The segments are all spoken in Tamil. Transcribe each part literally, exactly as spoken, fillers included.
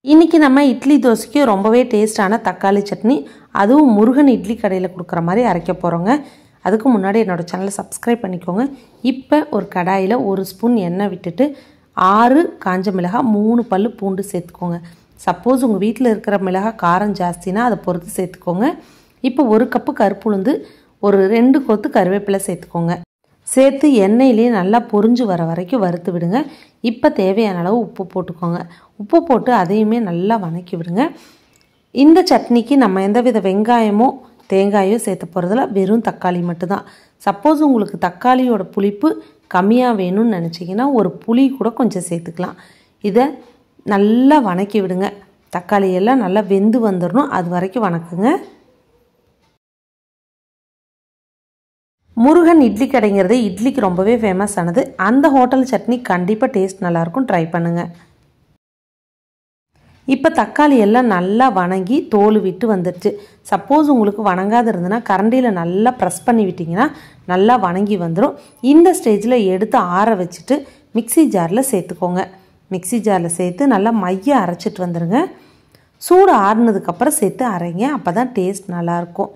இன்றைக்கி நம்ம இட்லி தோசைக்கு ரொம்பவே டேஸ்டான தக்காளி சட்னி, அதுவும் முருகன் இட்லி கடையில் கொடுக்குற மாதிரி அரைக்க போகிறோங்க. அதுக்கு முன்னாடி என்னோடய சேனலை சப்ஸ்கிரைப் பண்ணிக்கோங்க. இப்போ ஒரு கடாயில் ஒரு ஸ்பூன் எண்ணெய் விட்டுட்டு ஆறு காஞ்ச மிளகாய், மூணு பல் பூண்டு சேர்த்துக்கோங்க. சப்போஸ் உங்கள் வீட்டில் இருக்கிற மிளகாய் காரம் ஜாஸ்தினா அதை பொறுத்து சேர்த்துக்கோங்க. இப்போ ஒரு கப்பு கருப்பு உளுந்து, ஒரு ரெண்டு கொத்து கருவேப்பிலை சேர்த்துக்கோங்க. சேர்த்து எண்ணெயிலே நல்லா பொரிஞ்சு வர வரைக்கும் வறுத்து விடுங்க. இப்போ தேவையான அளவு உப்பு போட்டுக்கோங்க. உப்பு போட்டு அதையுமே நல்லா வதக்கி விடுங்க. இந்த சட்னிக்கு நம்ம எந்தவித வெங்காயமோ தேங்காயோ சேர்த்த போகிறதில்ல, வெறும் தக்காளி மட்டும்தான். சப்போஸ் உங்களுக்கு தக்காளியோட புளிப்பு கம்மியாக வேணும்னு நினச்சிங்கன்னா ஒரு புளி கூட கொஞ்சம் சேர்த்துக்கலாம். இதை நல்லா வதக்கி விடுங்க. தக்காளி எல்லாம் நல்லா வெந்து வந்துடணும், அது வரைக்கும் வதக்குங்க. முருகன் இட்லி கடைங்கிறது இட்லிக்கு ரொம்பவே ஃபேமஸ் ஆனது. அந்த ஹோட்டல் சட்னி கண்டிப்பாக டேஸ்ட் நல்லாயிருக்கும், ட்ரை பண்ணுங்கள். இப்போ தக்காளி எல்லாம் நல்லா வதங்கி தோல் விட்டு வந்துடுச்சு. சப்போஸ் உங்களுக்கு வதங்காது இருந்ததுன்னா கரண்டியில் நல்லா ப்ரெஸ் பண்ணி விட்டிங்கன்னா நல்லா வதங்கி வந்துடும். இந்த ஸ்டேஜில் எடுத்து ஆற வச்சுட்டு மிக்சி ஜாரில் சேர்த்துக்கோங்க. மிக்சி ஜாரில் சேர்த்து நல்லா மைய அரைச்சிட்டு வந்துடுங்க. சூடு ஆறுனதுக்கப்புறம் சேர்த்து அரைங்க, அப்போ தான் டேஸ்ட் நல்லாயிருக்கும்.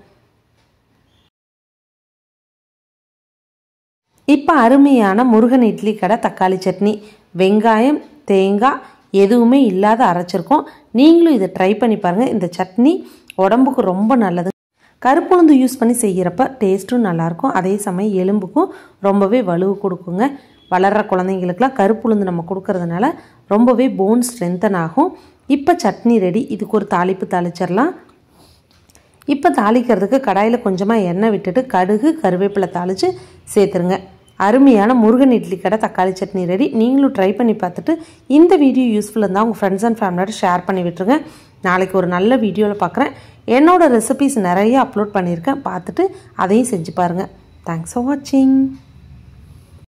இப்போ அருமையான முருகன் இட்லி கடை தக்காளி சட்னி, வெங்காயம் தேங்காய் எதுவுமே இல்லாத அரைச்சிருக்கோம். நீங்களும் இதை ட்ரை பண்ணி பாருங்கள். இந்த சட்னி உடம்புக்கு ரொம்ப நல்லது. கருப்புளுந்து யூஸ் பண்ணி செய்கிறப்ப டேஸ்ட்டும் நல்லாயிருக்கும், அதே சமயம் எலும்புக்கும் ரொம்பவே வலுவு கொடுக்குங்க. வளர்கிற குழந்தைங்களுக்கெல்லாம் கருப்புளுந்து நம்ம கொடுக்கறதுனால ரொம்பவே போன் ஸ்ட்ரென்தன் ஆகும். இப்போ சட்னி ரெடி. இதுக்கு ஒரு தாளிப்பு தாளிச்சிடலாம். இப்போ தாளிக்கிறதுக்கு கடாயில் கொஞ்சமாக எண்ணெய் விட்டுட்டு கடுகு கருவேப்பிலை தாளித்து சேர்த்துருங்க. அருமையான முருகன் இட்லி கடை தக்காளி சட்னி ரெடி. நீங்களும் ட்ரை பண்ணி பார்த்துட்டு இந்த வீடியோ யூஸ்ஃபுல் இருந்தால் உங்கள் ஃப்ரெண்ட்ஸ் அண்ட் ஃபேமிலியோட ஷேர் பண்ணி விட்டுருங்க. நாளைக்கு ஒரு நல்ல வீடியோவில் பார்க்குறேன். என்னோடய ரெசிபீஸ் நிறைய அப்லோட் பண்ணியிருக்கேன், பார்த்துட்டு அதையும் செஞ்சு பாருங்கள். தேங்க்ஸ் ஃபார் வாட்சிங்.